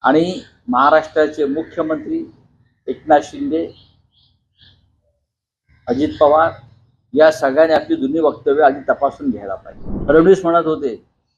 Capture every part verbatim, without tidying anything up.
आणि महाराष्ट्राचे मुख्यमंत्री एकनाथ शिंदे, अजित पवार या सगळ्यांनी आपली जुनी वक्तव्य आधी तपासून घ्यायला पाहिजे। फडणवीस म्हणत होते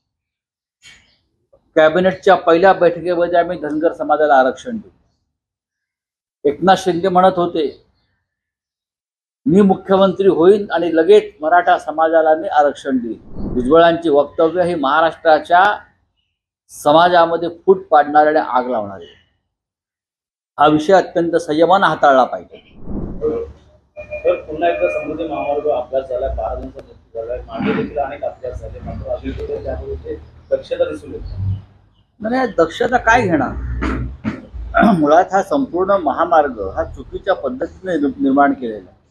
कॅबिनेटच्या पहिल्या बैठकीमध्ये आम्ही धनगर समाजाला आरक्षण देऊ। एकनाथ शिंदे म्हणत होते मी मुख्यमंत्री होईन आणि लगेच मराठा समाजाला मी आरक्षण देईन। भुजबळांची वक्तव्य ही महाराष्ट्राच्या समाजामध्ये फूट पाडणारे आणि आग लावणारे। हा विषय अत्यंत संयमाने हाताळला पाहिजे। तर पुन्हा एकदा समृद्धी महामार्ग अभ्यास झाला, बारा जणांचा मृत्यू झाला, मागे देखील अनेक अभ्यास झाले, मात्र अजून त्यामध्ये दक्षता दिसून येते। नाही, दक्षता काय घेणार? मुळात हा संपूर्ण महामार्ग हा चुकीच्या पद्धतीने निर्माण केलेला आहे।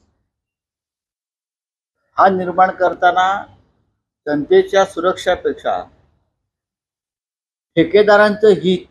हा निर्माण करताना जनतेच्या सुरक्षेपेक्षा ठेकेदारांचं हित,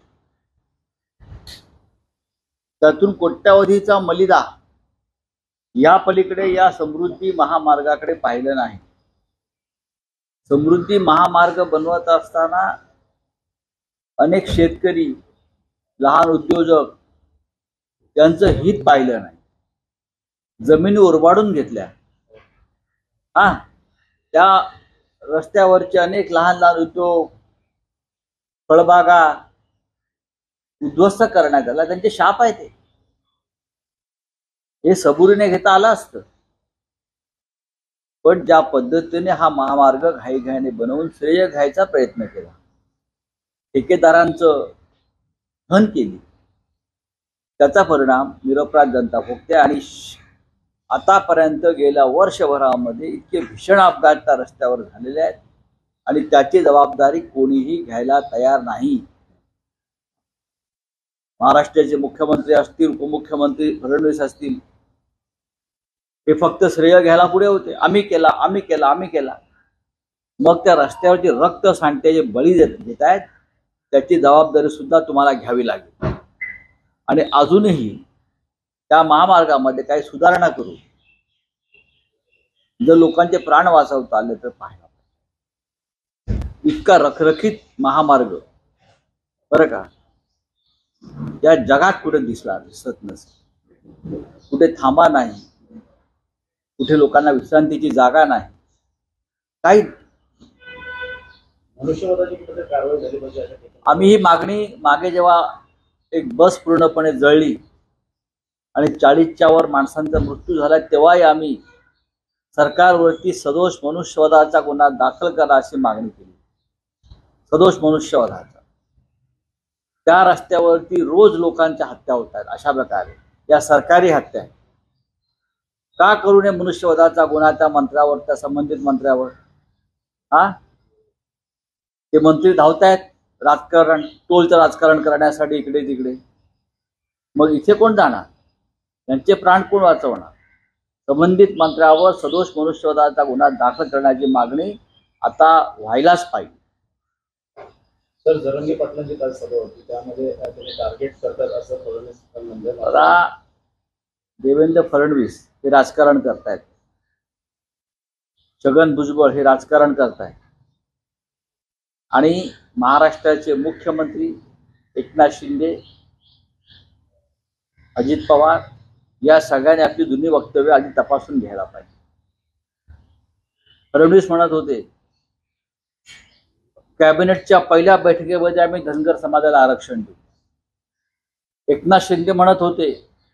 त्यातून कोट्यावधीचा मलिदा या पलीकडे या समृद्धी महामार्गाकडे पाहिलं नाही। समृद्धी महामार्ग बनवत असताना अनेक शेतकरी, लहान उद्योजक यांचं हित पाहिलं नाही। जमिनी उरबाडून घेतल्या। हा त्या रस्त्यावरचे अनेक लहान लहान उद्योग, फळबागा उद्ध्वस्त करण्यात आला। त्यांचे शाप आहे ते। हे सबुरीने घेता आलं असतं, पण ज्या पद्धतीने हा महामार्ग घाईघाईने बनवून श्रेय घ्यायचा प्रयत्न केला, ठेकेदारांचं धन केली, त्याचा परिणाम निरपराध जनता भोगते। आणि आतापर्यंत गेल्या वर्षभरामध्ये इतके भीषण अपघात त्या रस्त्यावर झालेले आहेत आणि त्याची जबाबदारी कोणीही घ्यायला तयार नाही। महाराष्ट्राचे मुख्यमंत्री असतील, उपमुख्यमंत्री फडणवीस असतील, हे फक्त श्रेय घ्यायला पुढे होते। आम्ही केला आम्ही केला आम्ही केला मग त्या रस्त्यावरची रक्त सांडते बळी देत आहेत, त्याची जबाबदारी सुद्धा तुम्हाला घ्यावी लागेल। आणि अजूनही त्या महामार्गामध्ये काही सुधारणा करू, जर लोकांचे प्राण वाचवता आले तर पाहायला पाहिजे। इतका रखरखीत महामार्ग बरं का या जगात कुठे दिसला दिसत नसेल। कुठे थांबा नाही, कुठे लोकांना विश्रांतीची जागा नाही, काही मनुष्यवधाची कुठे कारवाई झाली पाहिजे। आम्ही ही मागणी मागे जेव्हा एक बस पूर्णपणे जळली आणि चाळीसच्या वर माणसांचा मृत्यू झाला, तेव्हाही आम्ही सरकारवरती सदोष मनुष्यवधाचा गुन्हा दाखल करा अशी मागणी केली। सदोष मनुष्यवधाचा त्या रस्त्यावरती रोज लोकांच्या हत्या होत आहेत। अशा प्रकारे या सरकारी हत्या आहेत। का करू नये मनुष्यवधाचा गुन्हा त्या मंत्र्यावर, त्या संबंधित मंत्र्यावर? हा ते मंत्री धावतायत राजकारण, टोलचं राजकारण करण्यासाठी इकडे तिकडे। मग इथे कोण जाणार? त्यांचे प्राण कोण वाचवणार? संबंधित मंत्र्यावर सदोष मनुष्यवधाचा गुन्हा दाखल करण्याची मागणी आता व्हायलाच पाहिजे। सर, जरंगे पाटलांची काल सभा होती, त्यामध्ये त्यांनी टार्गेट करतात असं फडणवीस म्हणजे आता देवेंद्र फडणवीस हे राजकारण करतायत, छगन भुजबळ हे राजकारण करतायत आणि महाराष्ट्राचे मुख्यमंत्री एकनाथ शिंदे, अजित पवार या सगळ्यांनी आपली जुनी वक्तव्य आधी तपासून घ्यायला पाहिजे। फडणवीस म्हणत होते कॅबिनेटच्या पहिल्या बैठकीमध्ये आम्ही धनगर समाजाला आरक्षण देऊ। एकनाथ शिंदे म्हणत होते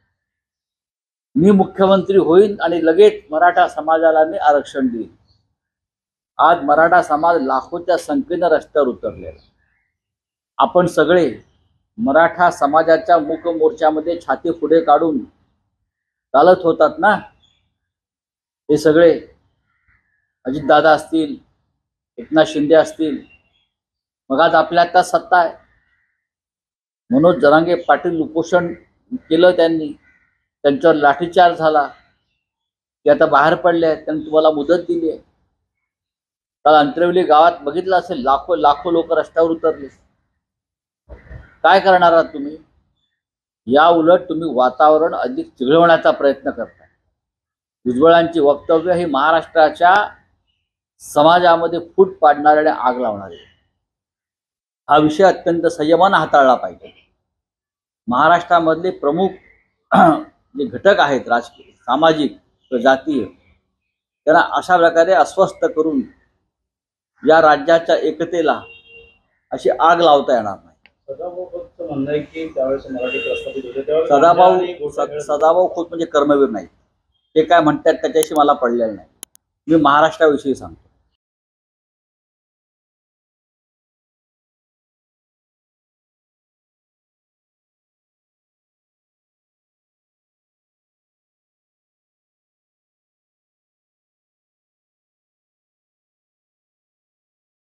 मी मुख्यमंत्री होईन आणि लगेच मराठा समाजाला मी आरक्षण देईन। आज मराठा समाज लाखोच्या संख्येने रस्त्यावर उतरलेला। आपण सगळे मराठा समाजाच्या मुख मोर्चामध्ये छाती पुढे काढून चालत होतात ना। हे सगळे अजितदादा असतील, एकनाथ शिंदे असतील, मग आज आपल्या आता सत्ता आहे। मनोज जरांगे पाटील उपोषण केलं, त्यांनी त्यांच्यावर लाठीचार्ज झाला, ते आता बाहेर पडले आहेत, त्यांनी तुम्हाला मुदत दिली आहे। काल अंतरवली गावात बघितलं असेल, लाखो लाखो लोक रस्त्यावर उतरले। काय करणार आहात तुम्ही? या उलट तुम्ही वातावरण अधिक चिघळवण्याचा प्रयत्न करताय। भुजबळांची वक्तव्य ही महाराष्ट्राच्या समाजामध्ये फूट पाडणारे आणि आग लावणारे। हा विषय अत्यंत संयमाने हाताळला पाहिजे। महाराष्ट्रामधले प्रमुख जे घटक आहेत राजकीय सामाजिक जातीय त्यांना अशा प्रकारे अस्वस्थ करून या राज्याच्या एकतेला अशी आग लावता येणार नाही. सदाभाऊचं म्हणणं आहे की त्यावेळेस मराठी प्रस्थापित होते त्यावेळेस सदाभाऊ आणि घोटाळे स- खेळत सदाभाऊ खोत म्हणजे कर्मवीर नाही. ते काय म्हणतात त्याच्याशी मला पडलेलं नाही. मी महाराष्ट्राविषयी सांगतो.